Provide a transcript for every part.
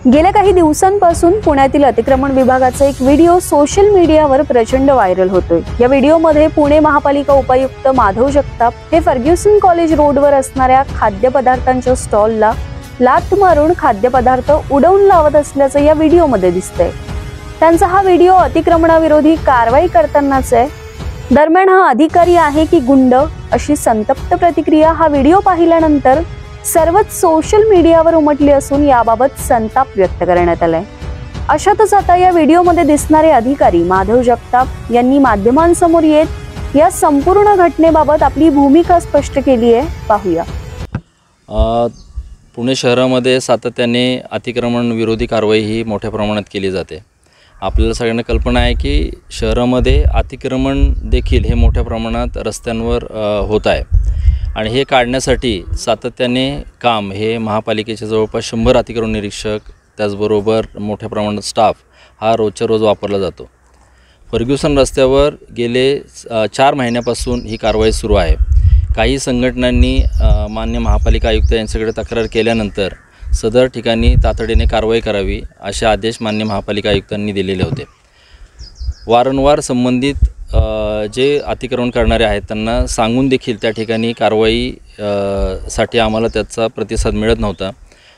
गेल्या काही दिवसांपासून पुण्यातील अतिक्रमण विभागाचा एक व्हिडिओ सोशल मीडियावर प्रचंड व्हायरल होतोय। या व्हिडिओमध्ये पुणे महापालिका उपायुक्त माधव जगताप हे फर्ग्युसन कॉलेज रोडवर असणाऱ्या खाद्यपदार्थांच्या स्टॉलला लाथ मारून खाद्यपदार्थ उडवून लावत असल्याचं या व्हिडिओमध्ये दिसतंय। त्यांचा हा व्हिडिओ अतिक्रमणाविरोधी कारवाई करतानाच आहे। दरम्यान हा अधिकारी आहे की गुंड अशी संतप्त प्रतिक्रिया हा व्हिडिओ पाहिल्यानंतर सर्वच सोशल मीडियावर उमटली असून याबाबत संताप व्यक्त करण्यात आलाय। अशातच आता या व्हिडिओमध्ये दिसणारे अधिकारी माधव जगताप यांनी माध्यमांसमोर येत या संपूर्ण घटनेबाबत आपली भूमिका स्पष्ट केली आहे। पाहूया। पुणे शहरामध्ये सातत्याने अतिक्रमण विरोधी कारवाई ही मोठ्या प्रमाणात केली जाते। आपल्याला सगळ्यांना कल्पना आहे की शहरामध्ये अतिक्रमण देखील हे मोठ्या प्रमाणात रस्त्यांवर होत आहे आणि हे काढण्यासाठी सातत्याने काम हे महापालिकेचे जवळपास 100 अतिक्रमण निरीक्षक त्याचबरोबर मोठ्या प्रमाणात स्टाफ हा रोजच्या रोज वापरला जातो। फर्ग्युसन रस्त्यावर गेले 4 महिन्यापासून ही कारवाई सुरू आहे। काही संघटनांनी मान्य महापालिका आयुक्त यांच्याकडे तक्रार केल्यानंतर सदर ठिकाणी तातडीने कारवाई करावी असे आदेश मान्य महापालिका आयुक्तांनी दिलेले होते। वारंवार संबंधित जे अतिक्रमण करणारे आहेत त्यांना सांगून देखील त्या ठिकाणी कारवाई साठी आम्हाला त्याचा प्रतिसाद मिळत नव्हता।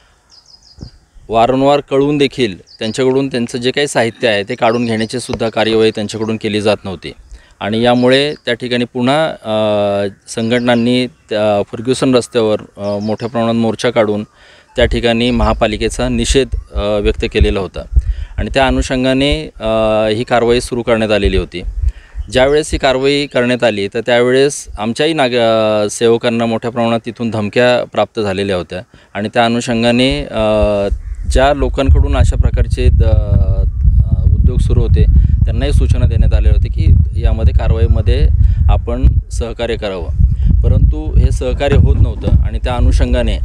वारंवार कळवून देखील त्यांच्याकडून त्यांचं जे काही साहित्य आहे ते काढून घेण्याची सुद्धा कार्यवाही त्यांच्याकडून केली जात नव्हती आणि यामुळे त्या ठिकाणी पुन्हा संघटनांनी फर्ग्युसन रस्त्यावर मोठ्या प्रमाणात मोर्चा काढून त्या ठिकाणी महापालिकेचा निषेध व्यक्त केलेला होता आणि त्या अनुषंगाने ही कारवाई सुरू करण्यात आलेली होती। ज्यावेळेस ही कारवाई करण्यात आली तर त्यावेळेस आमच्याही सेवकांना मोठ्या प्रमाणात तिथून धमक्या प्राप्त झालेल्या होत्या आणि त्या अनुषंगाने ज्या लोकांकडून अशा प्रकारचे उद्योग सुरू होते त्यांनाही सूचना देण्यात आल्या होत्या की यामध्ये कारवाईमध्ये आपण सहकार्य करावं, परंतु हे सहकार्य होत नव्हतं आणि त्या अनुषंगाने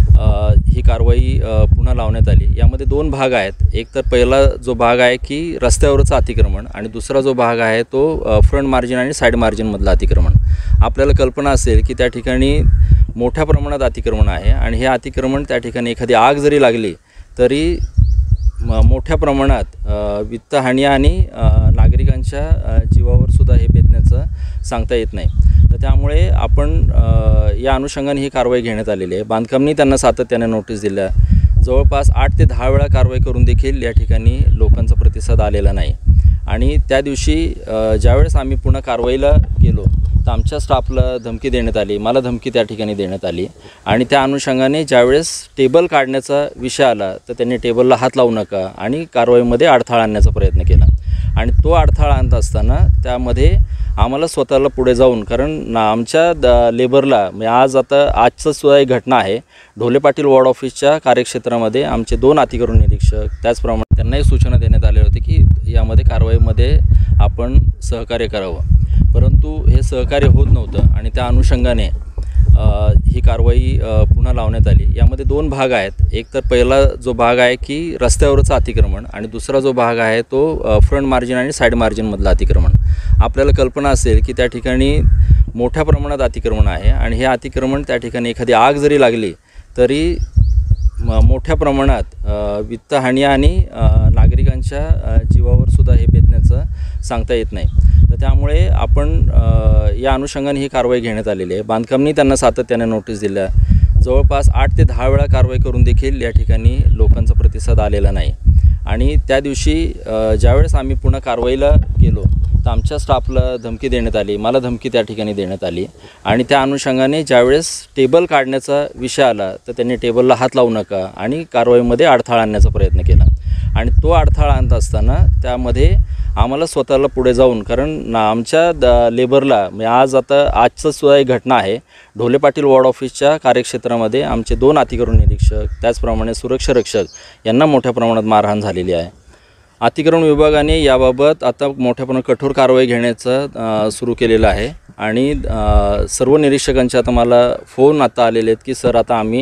ही कारवाई पुन्हा लावण्यात आली। यामध्ये 2 भाग आहेत। एक तर पहिला जो भाग आहे की रस्त्यावरचं अतिक्रमण आणि दुसरा जो भाग आहे तो फ्रंट मार्जिन आणि साईड मार्जिनमधलं अतिक्रमण। आपल्याला कल्पना असेल की त्या ठिकाणी मोठ्या प्रमाणात अतिक्रमण आहे आणि हे अतिक्रमण त्या ठिकाणी एखादी आग जरी लागली तरी मोठ्या प्रमाणात वित्तहानी आणि नागरिकांच्या जीवावर सुद्धा हे बेतण्याचं सांगता येत नाही। तर त्यामुळे आपण या अनुषंगाने ही कारवाई घेण्यात आलेली आहे। बांधकामनी त्यांना सातत्याने नोटीस दिल्या, जवळपास 8 ते 10 वेळा कारवाई करून देखील या ठिकाणी लोकांचा प्रतिसाद आलेला नाही आणि त्या दिवशी ज्यावेळेस आम्ही पुन्हा कारवाईला गेलो तर आमच्या स्टाफला धमकी देण्यात आली, मला धमकी त्या ठिकाणी देण्यात आली आणि त्या अनुषंगाने ज्यावेळेस टेबल काढण्याचा विषय आला तर त्यांनी टेबलला हात लावू नका आणि कारवाईमध्ये अडथळा आणण्याचा प्रयत्न केला आणि तो अडथळा आणत असताना त्यामध्ये आम्हाला स्वतःला पुढे जाऊन, कारण आमच्या लेबरला म्हणजे आजचं सुद्धा एक घटना आहे, ढोले पाटील वॉर्ड ऑफिसच्या कार्यक्षेत्रामध्ये आमचे 2 अतिक्रमण निरीक्षक त्याचप्रमाणे त्यांनाही सूचना देण्यात आल्या होत्या की यामध्ये कारवाईमध्ये आपण सहकार्य करावं, परंतु हे सहकार्य होत नव्हतं आणि त्या अनुषंगाने ही कारवाई पुन्हा लावण्यात आली। यामध्ये 2 भाग आहेत। एक तर पहिला जो भाग आहे की रस्त्यावरचं अतिक्रमण आणि दुसरा जो भाग आहे तो फ्रंट मार्जिन आणि साईड मार्जिनमधलं अतिक्रमण। आपल्याला कल्पना असेल की त्या ठिकाणी मोठ्या प्रमाणात अतिक्रमण आहे आणि हे अतिक्रमण त्या ठिकाणी एखादी आग जरी लागली तरी मोठ्या प्रमाणात वित्तहानी आणि नागरिकांच्या जीवावर सुद्धा हे बेतण्याचं सांगता येत नाही। तर त्यामुळे आपण या अनुषंगाने ही कारवाई घेण्यात आलेली आहे। बांधकामनी त्यांना सातत्याने नोटीस दिल्या, जवळपास 8 ते 10 वेळा कारवाई करून देखील या ठिकाणी लोकांचा प्रतिसाद आलेला नाही आणि त्या दिवशी ज्यावेळेस आम्ही पुन्हा कारवाईला गेलो तर आमच्या स्टाफला धमकी देण्यात आली, मला धमकी त्या ठिकाणी देण्यात आली आणि त्या अनुषंगाने ज्यावेळेस टेबल काढण्याचा विषय आला तर त्यांनी टेबलला हात लावू नका आणि कारवाईमध्ये अडथळा आणण्याचा प्रयत्न केला आणि तो अडथळा आणत असताना त्यामध्ये आम्हाला स्वतःला पुढे जाऊन, कारण आमच्या लेबरला म्हणजे आजचं सुद्धा एक घटना आहे, ढोले पाटील वॉर्ड ऑफिसच्या कार्यक्षेत्रामध्ये आमचे 2 अतिक्रमण निरीक्षक त्याचप्रमाणे सुरक्षा रक्षक यांना मोठ्या प्रमाणात मारहाण झालेली आहे। अतिक्रमण विभागाने याबाबत आता मोठ्या प्रमाणात कठोर कारवाई घेण्याचं सुरू केलेलं आहे आणि सर्व निरीक्षकांचे आता मला फोन आता आलेले आहेत की सर आता आम्ही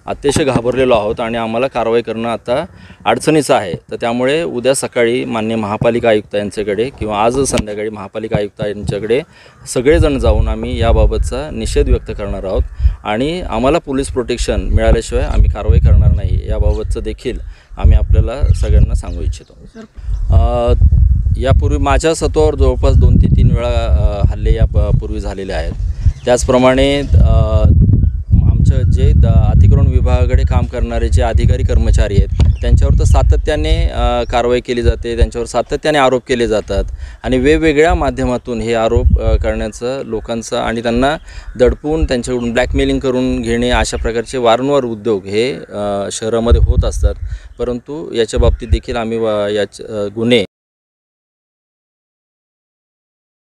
अतिशय घाबरलेलो आहोत आणि आम्हाला कारवाई करणं आता अडचणीचं आहे. तर त्यामुळे उद्या सकाळी माननीय महापालिका आयुक्त यांच्याकडे किंवा आज संध्याकाळी महापालिका आयुक्त यांच्याकडे सगळेजण जाऊन आम्ही याबाबतचा निषेध व्यक्त करणार आहोत आणि आम्हाला पोलीस प्रोटेक्शन मिळाल्याशिवाय आम्ही कारवाई करणार नाही याबाबतचं देखील आम्ही आपल्याला सगळ्यांना सांगू इच्छितो. यापूर्वी माझ्या स्वतःवर जवळपास 2 ते 3 वेळा हल्ले यापूर्वी झालेले आहेत. त्याचप्रमाणे आमचं जे अतिक्रमण विभागाकडे काम करणारे जे अधिकारी कर्मचारी आहेत त्यांच्यावर तर सातत्याने कारवाई केली जाते, त्यांच्यावर सातत्याने आरोप केले जातात आणि वेगवेगळ्या माध्यमातून हे आरोप करण्याचं लोकांचं आणि त्यांना दडपून त्यांच्याकडून ब्लॅकमेलिंग करून घेणे अशा प्रकारचे वारंवार उद्योग हे शहरामध्ये होत असतात. परंतु याच्या बाबतीत देखील आम्ही गुन्हे